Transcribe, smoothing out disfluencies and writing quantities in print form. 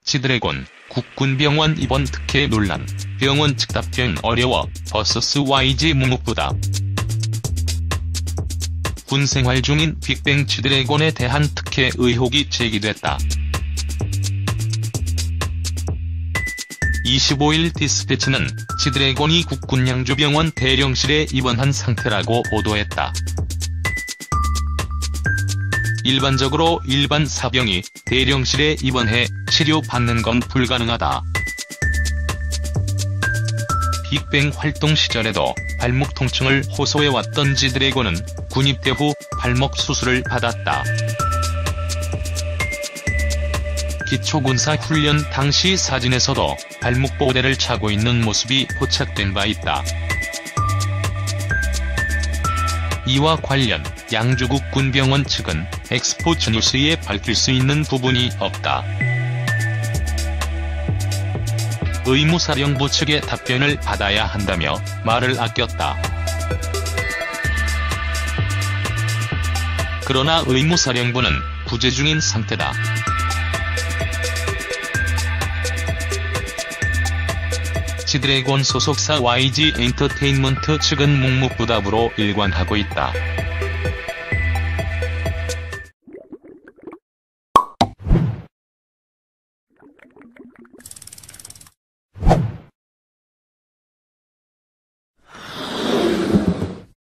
지드래곤 국군병원 입원 특혜 논란. 병원 측 답변 어려워 vs YG 묵묵부답. 군 생활 중인 빅뱅 지드래곤에 대한 특혜 의혹이 제기됐다. 25일 디스패치는 지드래곤이 국군 양주병원 대령실에 입원한 상태라고 보도했다. 일반적으로 일반 사병이 대령실에 입원해 치료받는 건 불가능하다. 빅뱅 활동 시절에도 발목 통증을 호소해왔던 지드래곤은 군입대 후 발목 수술을 받았다. 기초군사훈련 당시 사진에서도 발목 보호대를 차고 있는 모습이 포착된 바 있다. 이와 관련 양주국 군병원 측은 엑스포츠뉴스에 밝힐 수 있는 부분이 없다. 의무사령부 측의 답변을 받아야 한다며 말을 아꼈다. 그러나 의무사령부는 부재 중인 상태다. 지드래곤 소속사 YG 엔터테인먼트 측은 묵묵부답으로 일관하고 있다.